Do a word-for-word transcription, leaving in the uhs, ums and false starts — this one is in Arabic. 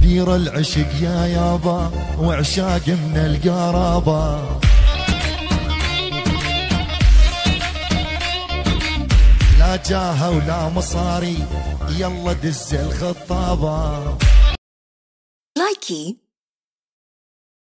بير العشق يا يابا وعشاق من القرابة. لا جاهة ولا مصاري يلا دز الخطابة. لايكي